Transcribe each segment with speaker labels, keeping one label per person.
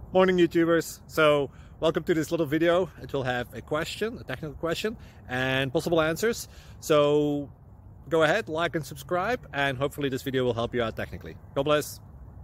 Speaker 1: Morning YouTubers. So welcome to this little video. It will have a question, a technical question, and possible answers. So go ahead, like and subscribe, and hopefully this video will help you out technically. God bless.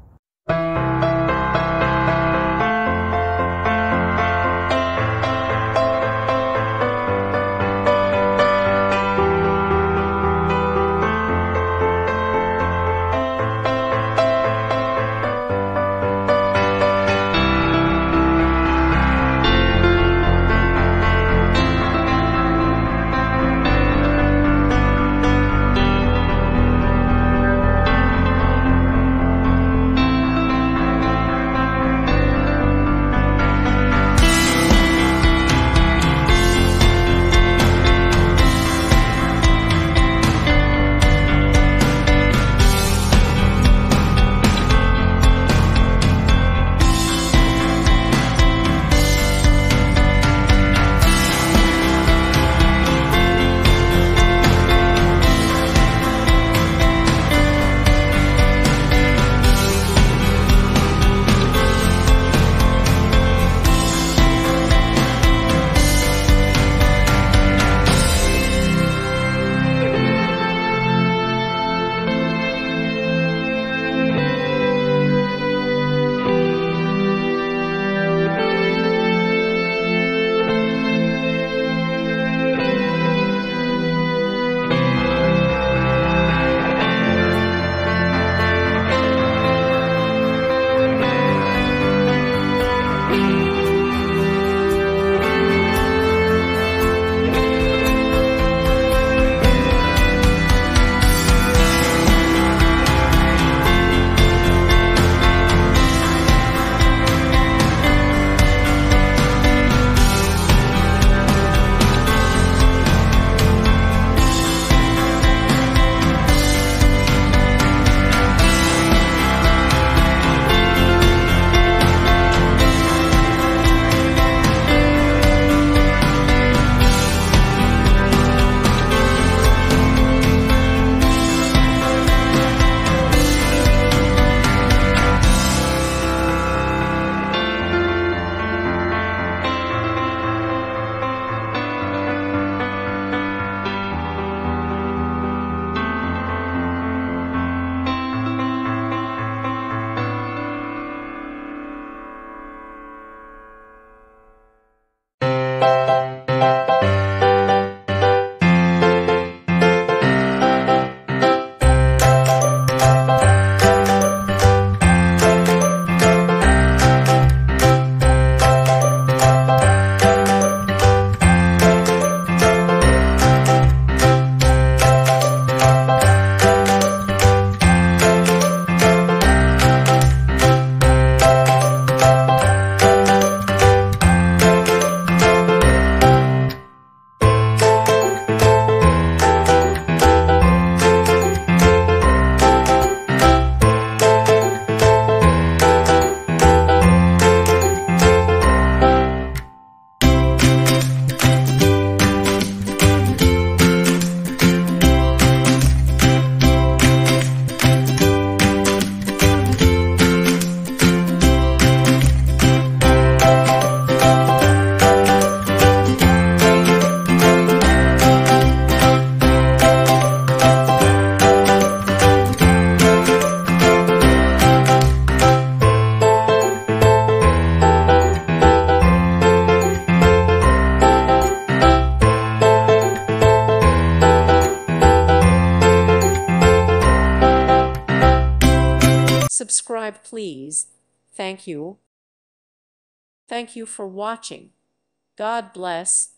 Speaker 2: Subscribe, please. Thank you. Thank you for watching. God bless.